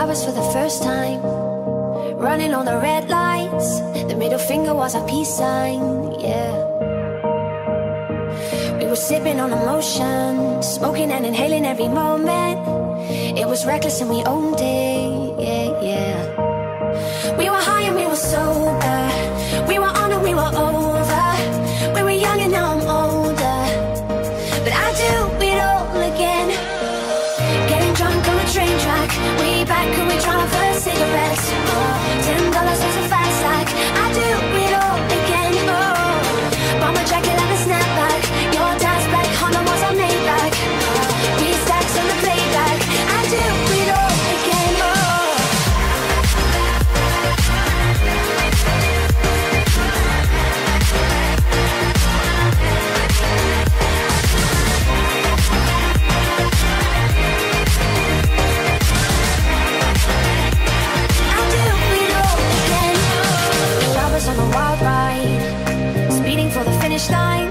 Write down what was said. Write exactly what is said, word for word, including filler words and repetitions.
lovers for the first time, running on the red lights. The middle finger was our peace sign, yeah. We were sipping on emotion, smoking and inhaling every moment. It was reckless and we owned it, yeah, yeah. We were high and we were sober, we were on and we were over. We were young and now I'm older, but I do it all again. Getting drunk on a train track, way back when we tried our first cigarettes. Oh, ten dollars was a fast like I do it all again. Oh, bomber jacket and a snapback, your dad's black Honda was our Maybach. Oh, three stacks on the playback, I do it all again. Oh. On a wild ride, speeding for the finish line.